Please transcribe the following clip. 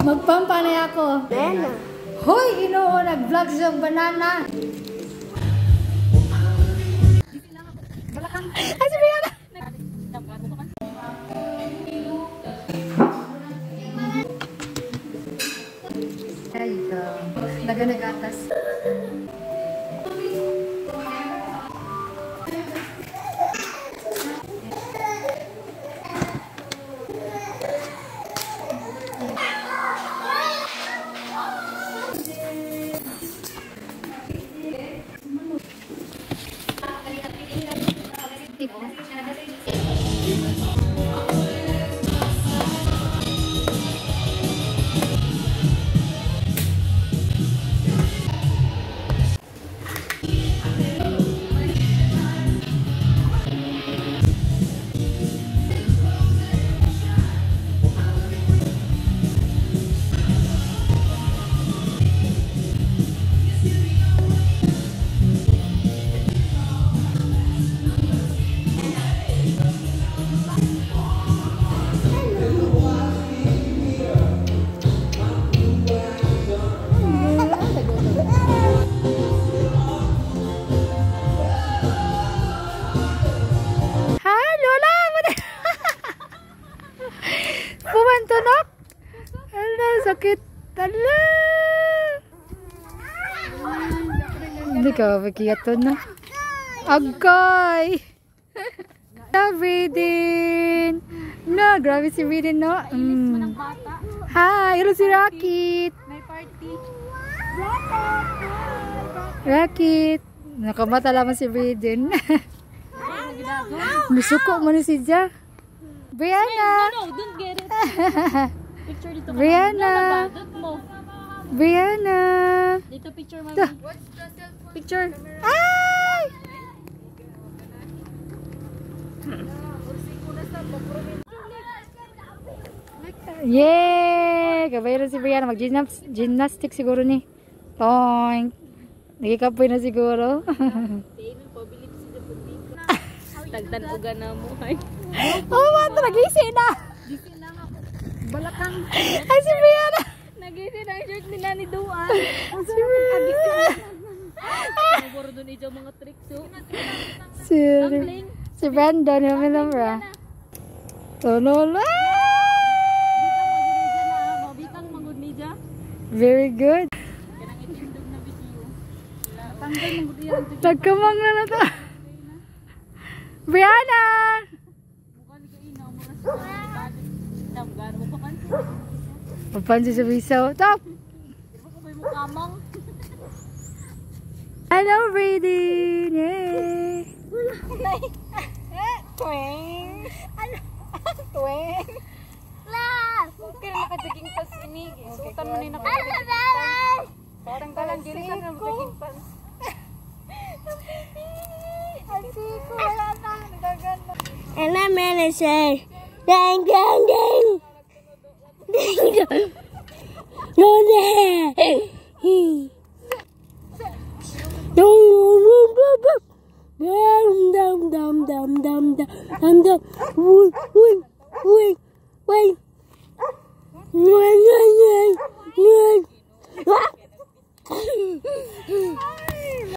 Magpampanay ako. Banana. Hoy, Ginoo, nag-vlog sa banana. Ay, si Brianna. There you go. Naganagatas. Pumantunok. Ala, sakit. Ala. Hindi ka makiyaton na. Agay. Na, Brayden. Na, grabe si Brayden, no? Hi, hello si Rakit. May party. Rakit. Nakamata lamang si Brayden. Musuko mo na si Ja. Brianna! No, don't get it. Picture dito. Brianna! Brianna! Dito picture, mami. Picture. Ay! Yay! Kabayaran si Brianna. Mag-gymnastic siguro ni. Toink! Nagikapoy na siguro. Tagdan uga na mo. Oh, mata, nag-isi na. Balakang. Ay, si Brianna. Nag-isi na yung shirt nila ni Duan. Si Brianna. Naburo doon ito mga tricks. Si Brandon, yung minamra. Tololo. Mabitang magod media. Very good. Kanang itindog na video. Tanggal magod iyan. Nagkamang na na to. Brianna! Papansin sa bisaw. Top! Hello, Brayden! Yay! Twing! Ano? Twing! La! Okay na nakadaging pas ini. Sultan mo na yung nakadaging pas. Parang galang diri sa nakadaging pas. Asiko, wala na. Nagagano. And I'm gonna say, dang, dang, dang. Dang, dang. No, there. Dum, dum, dum, dum, dum, dum, dum. Wait. Wait.